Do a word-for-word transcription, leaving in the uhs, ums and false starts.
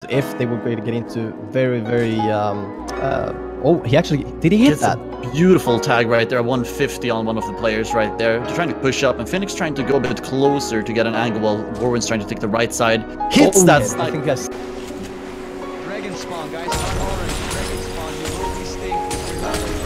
if they were going to get into very, very, um, uh, oh, he actually, did he hit Gets that? A beautiful tag right there, one fifty on one of the players right there. They're trying to push up, and Phoenix trying to go a bit closer to get an angle while Warwin's trying to take the right side. Hits oh, that yeah, snipe. I think that's... Dragon spawn, guys, not orange. Dragon spawn, you will be staying with your